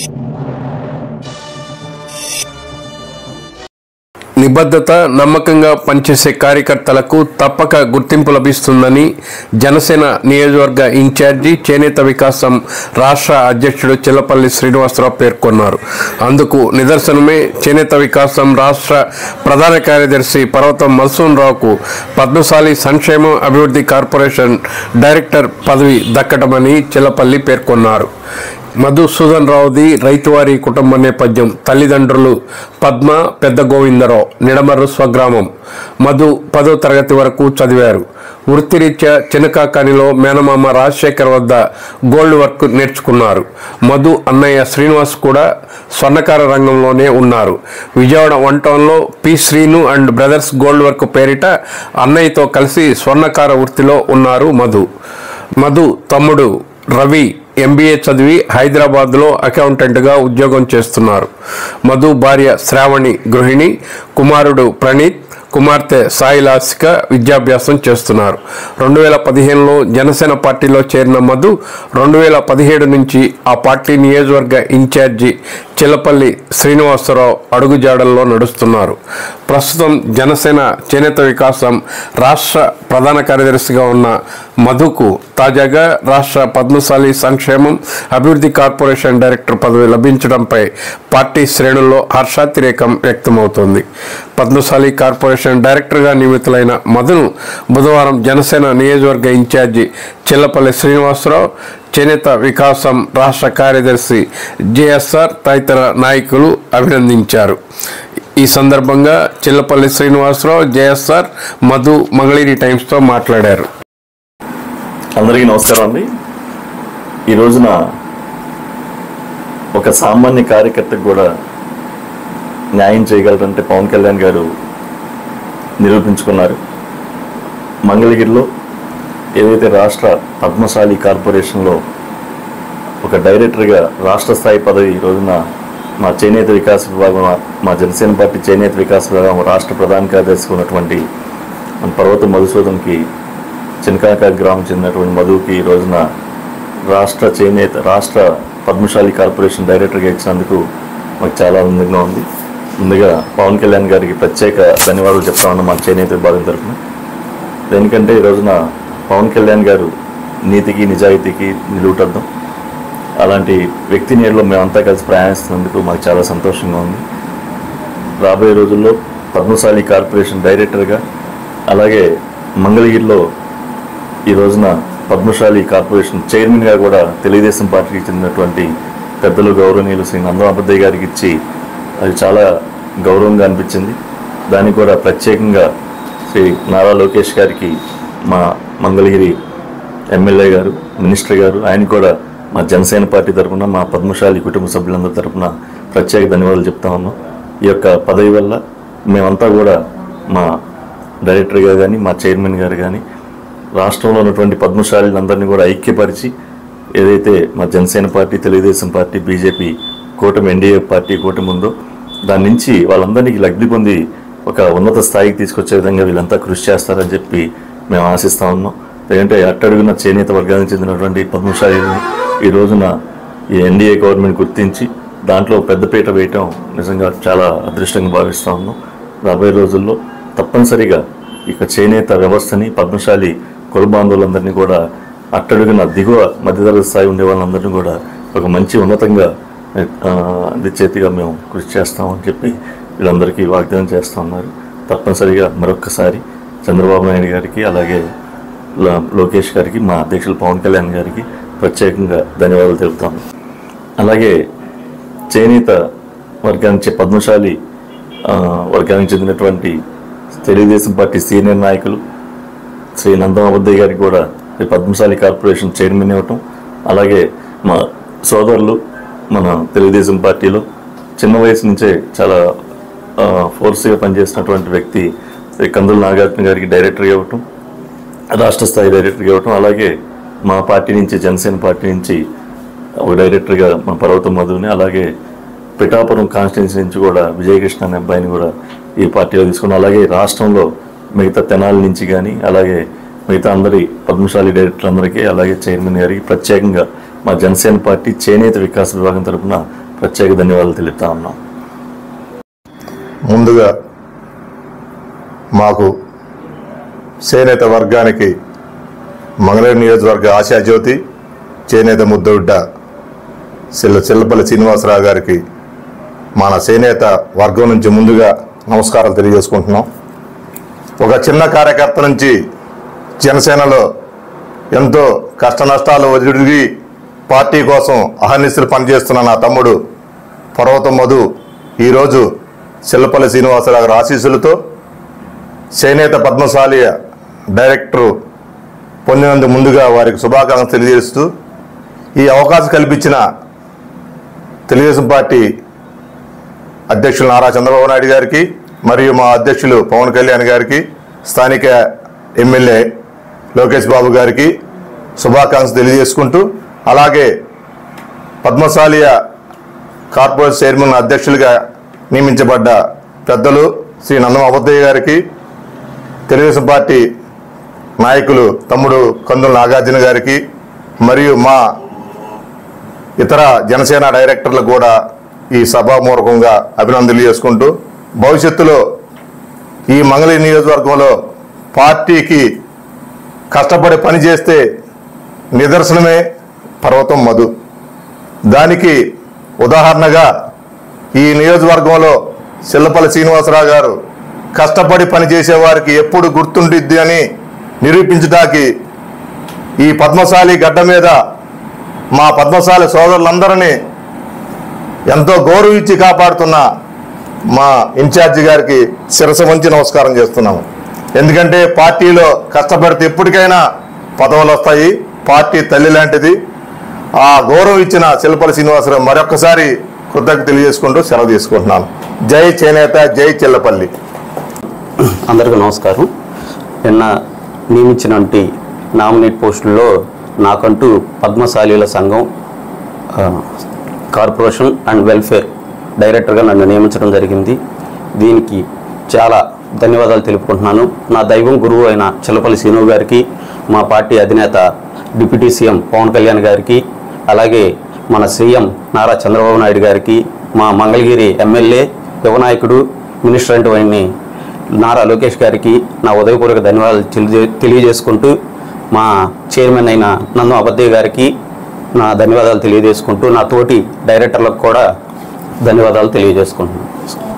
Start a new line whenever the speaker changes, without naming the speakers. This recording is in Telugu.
నిబద్ధత, నమ్మకంగా పనిచేసే కార్యకర్తలకు తప్పక గుర్తింపు లభిస్తుందని జనసేన నియోజకవర్గ ఇన్ఛార్జి చేనేత వికాసం రాష్ట్ర అధ్యక్షుడు చిల్లపల్లి శ్రీనివాసరావు పేర్కొన్నారు. అందుకు నిదర్శనమే చేనేత వికాసం రాష్ట్ర ప్రధాన కార్యదర్శి పర్వతం మల్సూన్ రావుకు పద్మశాలి సంక్షేమ అభివృద్ధి కార్పొరేషన్ డైరెక్టర్ పదవి దక్కటమని చిల్లపల్లి పేర్కొన్నారు. మధుసూదన్ రావుది రైతువారి కుటుంబ నేపథ్యం. తల్లిదండ్రులు పద్మ, పెద్ద గోవిందరావు. నిడమర్రు స్వగ్రామం. మధు 10వ తరగతి వరకు చదివారు. వృత్తిరీత్యా చిన్నకాకానిలో మేనమామ రాజశేఖర్ వద్ద గోల్డ్ వర్క్ నేర్చుకున్నారు. మధు అన్నయ్య శ్రీనివాస్ కూడా స్వర్ణకార రంగంలోనే ఉన్నారు. విజయవాడ వన్ టౌన్లో P Srinu and brothers gold work పేరిట అన్నయ్యతో కలిసి స్వర్ణకార వృత్తిలో ఉన్నారు. మధు తమ్ముడు రవి MBA చదివి హైదరాబాద్లో అకౌంటెంట్గా ఉద్యోగం చేస్తున్నారు. మధు భార్య శ్రావణి గృహిణి, కుమారుడు ప్రణీత్, కుమార్తె సాయిలాసిక విద్యాభ్యాసం చేస్తున్నారు. 2015లో జనసేన పార్టీలో చేరిన మధు 2017 నుంచి ఆ పార్టీ నియోజకవర్గ ఇన్ఛార్జి చిల్లపల్లి శ్రీనివాసరావు అడుగుజాడల్లో నడుస్తున్నారు. ప్రస్తుతం జనసేన చేనేత వికాసం రాష్ట్ర ప్రధాన కార్యదర్శిగా ఉన్న మధుకు తాజాగా రాష్ట్ర పద్మశాలి సంక్షేమం అభివృద్ధి కార్పొరేషన్ డైరెక్టర్ పదవి లభించడంపై పార్టీ శ్రేణుల్లో హర్షాతిరేకం వ్యక్తమవుతోంది. పద్మశాలి కార్పొరేషన్ డైరెక్టర్గా నియమితులైన మధును బుధవారం జనసేన నియోజకవర్గ ఇన్ఛార్జి చిల్లపల్లి శ్రీనివాసరావు, చేనేత వికాసం రాష్ట్ర కార్యదర్శి JSR తదితర నాయకులు అభినందించారు. ఈ సందర్భంగా చిల్లపల్లి శ్రీనివాసరావు, JSR, మధు మంగళగిరి టైమ్స్తో మాట్లాడారు.
అందరికీ నమస్కారం అండి. ఈ రోజున ఒక సామాన్య కార్యకర్తకు కూడా న్యాయం చేయగలరంటే పవన్ కళ్యాణ్ గారు నిరూపించుకున్నారు. మంగళగిరిలో ఏదైతే రాష్ట్ర పద్మశాలి కార్పొరేషన్లో ఒక డైరెక్టర్గా రాష్ట్ర స్థాయి పదవి ఈ రోజున మా చేనేత వికాస విభాగం, మా జనసేన పార్టీ చేనేత వికాస విభాగం రాష్ట్ర ప్రధాన కార్యదర్శి ఉన్నటువంటి మన పర్వతం మధుసూదన్కి, చినకాక గ్రామం చెందినటువంటి మధుకి ఈ రోజున రాష్ట్ర పద్మశాలి కార్పొరేషన్ డైరెక్టర్గా ఇచ్చినందుకు మాకు చాలా ఆనందంగా ఉంది. ముందుగా పవన్ కళ్యాణ్ గారికి ప్రత్యేక ధన్యవాదాలు చెప్తా ఉన్నాం మా చేనేత విభాగం తరఫున. ఎందుకంటే ఈ రోజున పవన్ కళ్యాణ్ గారు నీతికి నిజాయితీకి నిలువుటద్దాం. అలాంటి వ్యక్తి నీడలో మేమంతా కలిసి ప్రయాణిస్తున్నందుకు మాకు చాలా సంతోషంగా ఉంది. రాబోయే రోజుల్లో పద్మశాలి కార్పొరేషన్ డైరెక్టర్గా, అలాగే మంగళగిరిలో ఈ రోజున పద్మశాలి కార్పొరేషన్ చైర్మన్గా కూడా తెలుగుదేశం పార్టీకి చెందినటువంటి పెద్దలు గౌరవనీయులు శ్రీ నందమాపద్దయ్య గారికి ఇచ్చి అది చాలా గౌరవంగా అనిపించింది. దానికి కూడా ప్రత్యేకంగా శ్రీ నారా లోకేష్ గారికి, మా మంగళగిరి ఎమ్మెల్యే గారు, మినిస్టర్ గారు, ఆయన కూడా మా జనసేన పార్టీ తరఫున, మా పద్మశాలి కుటుంబ సభ్యులందరి తరఫున ప్రత్యేక ధన్యవాదాలు చెప్తా ఉన్నాం. ఈ యొక్క పదవి వల్ల మేమంతా కూడా మా డైరెక్టర్గా కానీ, మా చైర్మన్ గారు కానీ రాష్ట్రంలో ఉన్నటువంటి పద్మశాలీలందరినీ కూడా ఐక్యపరిచి, ఏదైతే మా Janasena party, Telugu Desam party, BJP కూటమి, NDA పార్టీ కూటమి ఉందో దాని నుంచి వాళ్ళందరినీ లబ్ధి పొంది ఒక ఉన్నత స్థాయికి తీసుకొచ్చే విధంగా వీళ్ళంతా కృషి చేస్తారని చెప్పి మేము ఆశిస్తూ ఉన్నాం. ఎందుకంటే అట్టడుగున చేనేత వర్గానికి చెందినటువంటి పద్మశాలీని ఈ రోజున ఈ NDA గవర్నమెంట్ గుర్తించి దాంట్లో పెద్దపీట వేయటం నిజంగా చాలా అదృష్టంగా భావిస్తూ ఉన్నాం. రాబోయే రోజుల్లో తప్పనిసరిగా ఇక చేనేత వ్యవస్థని, పద్మశాలి కుల బాంధవులందరినీ కూడా అట్టడుగున దిగువ మధ్యతరగతి స్థాయి ఉండే వాళ్ళందరినీ కూడా ఒక మంచి ఉన్నతంగా చేతిగా మేము కృషి చేస్తామని చెప్పి వీళ్ళందరికీ వాగ్దానం చేస్తూ ఉన్నారు. తప్పనిసరిగా మరొక్కసారి చంద్రబాబు నాయుడు గారికి, అలాగే లోకేష్ గారికి, మా అధ్యక్షులు పవన్ కళ్యాణ్ గారికి ప్రత్యేకంగా ధన్యవాదాలు తెలుపుతాము. అలాగే చేనేత వర్గానికి, పద్మశాలి వర్గానికి చెందినటువంటి తెలుగుదేశం పార్టీ సీనియర్ నాయకులు శ్రీ నందమాపద్దయ్య గారికి కూడా పద్మశాలి కార్పొరేషన్ చైర్మన్ ఇవ్వటం, అలాగే మా సోదరులు మన తెలుగుదేశం పార్టీలో చిన్న వయసు నుంచే చాలా ఫోర్స్గా పనిచేసినటువంటి వ్యక్తి శ్రీ కందుల నాగార్జున గారికి డైరెక్టర్గా ఇవ్వటం, రాష్ట్ర స్థాయి డైరెక్టర్గా ఇవ్వటం, అలాగే మా పార్టీ నుంచి, జనసేన పార్టీ నుంచి ఒక డైరెక్టర్గా మన పర్వతం మధుని, అలాగే పిఠాపురం కాన్స్టిట్యున్సీ నుంచి కూడా విజయకృష్ణ అనే అబ్బాయిని కూడా ఈ పార్టీలో తీసుకున్నాం. అలాగే రాష్ట్రంలో మిగతా తెనాలి నుంచి కానీ, అలాగే మిగతా అందరి పద్మశాలి డైరెక్టర్లందరికీ, అలాగే చైర్మన్ గారికి ప్రత్యేకంగా మా జనసేన పార్టీ చేనేత వికాస విభాగం తరఫున ప్రత్యేక ధన్యవాదాలు తెలుపుతా ఉన్నాం.
ముందుగా మాకు చేనేత వర్గానికి మంగళగిరి నియోజకవర్గ ఆశాజ్యోతి చేనేత ముద్దబిడ్డ చిల్లపల్లి శ్రీనివాసరావు గారికి మన చేనేత వర్గం నుంచి ముందుగా నమస్కారాలు తెలియజేసుకుంటున్నాం. ఒక చిన్న కార్యకర్త నుంచి జనసేనలో ఎంతో కష్ట నష్టాలు వదిలి పార్టీ కోసం అహర్నిశలు పనిచేస్తున్న నా తమ్ముడు పర్వతం మధు ఈరోజు చిల్లపల్లి శ్రీనివాసరావు గారి ఆశీస్సులతో చేనేత పద్మశాలి డైరెక్టర్ పొందినందుకు ముందుగా వారికి శుభాకాంక్షలు తెలియజేస్తూ ఈ అవకాశం కల్పించిన తెలుగుదేశం పార్టీ అధ్యక్షులు నారా చంద్రబాబు నాయుడు గారికి మరియు మా అధ్యక్షులు పవన్ కళ్యాణ్ గారికి స్థానిక ఎమ్మెల్యే లోకేష్ బాబు గారికి శుభాకాంక్షలు తెలియజేసుకుంటూ అలాగే పద్మశాలి కార్పొరేషన్ చైర్మన్ అధ్యక్షులుగా నియమించబడ్డ పెద్దలు శ్రీ నందం అబద్దయ్య గారికి తెలుగుదేశం పార్టీ నాయకులు తమ్ముడు కందుల నాగార్జున గారికి మరియు మా ఇతర జనసేన డైరెక్టర్లకు కూడా ఈ సభామూలకంగా అభినందనలు చేసుకుంటూ భవిష్యత్తులో ఈ మంగళగిరి నియోజకవర్గంలో పార్టీకి కష్టపడి పనిచేస్తే నిదర్శనమే పర్వతం మధు. దానికి ఉదాహరణగా ఈ నియోజకవర్గంలో చిల్లపల్లి శ్రీనివాసరావు గారు కష్టపడి పనిచేసే వారికి ఎప్పుడు గుర్తుండిద్ది అని నిరూపించడానికి ఈ పద్మశాలి గడ్డ మీద మా పద్మశాలి సోదరులందరినీ ఎంతో గౌరవించి కాపాడుతున్న మా ఇన్ఛార్జి గారికి శిరస్సు వంచి నమస్కారం చేస్తున్నాము. ఎందుకంటే పార్టీలో కష్టపడితే ఎప్పటికైనా పదవులు వస్తాయి. పార్టీ తల్లి లాంటిది. ఆ గౌరవం ఇచ్చిన చిల్లపల్లి శ్రీనివాసరావు మరొకసారి కృతజ్ఞత తెలియజేసుకుంటూ సెలవు తీసుకుంటున్నాను. జై చేనేత, జై చిల్లపల్లి.
అందరికీ నమస్కారం. నిన్న నియమించినటువంటి నామినేట్ పోస్టుల్లో నాకంటూ పద్మశాలీల సంఘం కార్పొరేషన్ అండ్ వెల్ఫేర్ డైరెక్టర్గా నన్ను నియమించడం జరిగింది. దీనికి చాలా ధన్యవాదాలు తెలుపుకుంటున్నాను. నా దైవం గురువు అయిన చిల్లపల్లి శ్రీను గారికి, మా పార్టీ అధినేత డిప్యూటీ సీఎం పవన్ కళ్యాణ్ గారికి, అలాగే మన సీఎం నారా చంద్రబాబు నాయుడు గారికి, మా మంగళగిరి ఎమ్మెల్యే యువనాయకుడు మినిస్టర్ అయిన నారా లోకేష్ గారికి నా ఉదయపూర్వక ధన్యవాదాలు తెలియజేసుకుంటూ, మా చైర్మన్ అయిన నందం అబద్దయ్య గారికి నా ధన్యవాదాలు తెలియజేసుకుంటూ, నా తోటి డైరెక్టర్లకు కూడా ధన్యవాదాలు తెలియజేసుకుంటున్నాను.